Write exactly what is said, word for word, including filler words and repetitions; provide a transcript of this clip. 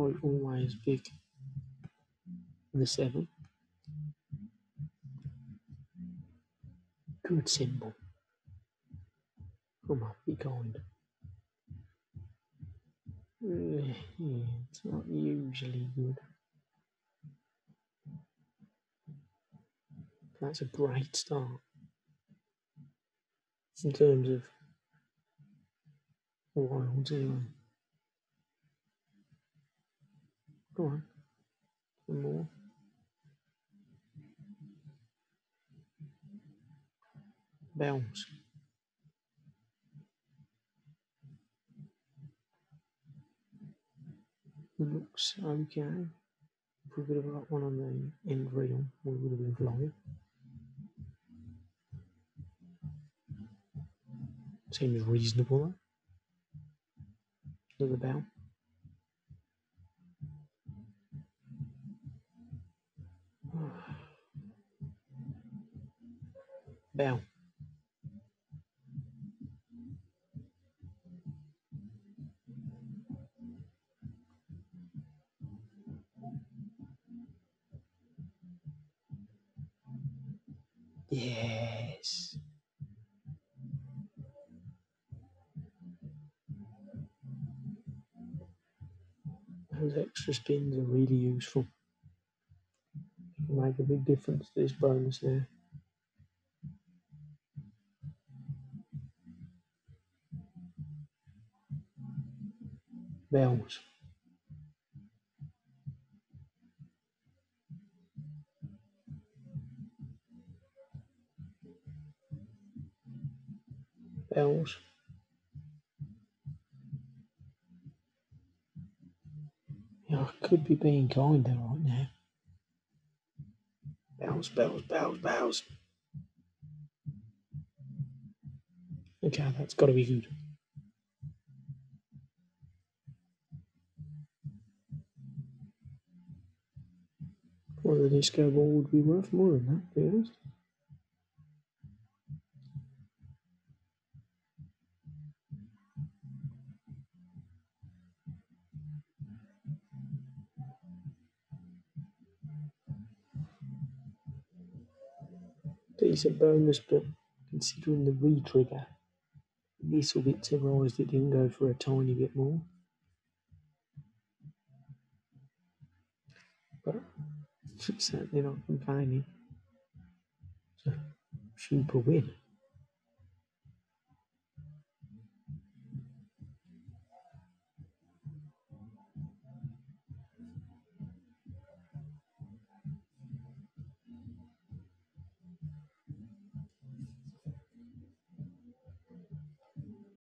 I always pick the seven. Good symbol. Come on, be kind. Yeah, it's not usually good. That's a great start in terms of wilds anyway. Go on, some more. Bells. Looks okay. If we could have got one on the end reel, we would have been flying. Seems reasonable, though. Another bell. Bell. Yes. Those extra spins are really useful. They can make a big difference to this bonus there. Bells. Bells. Yeah, I could be being kinder right now. Bells, bells, bells, bells. Okay, that's got to be good. Well, the disco ball would be worth more than that, to be honest. Decent bonus, but considering the re-trigger, a little bit surprised it didn't go for a tiny bit more. But certainly not complaining. It's a super win.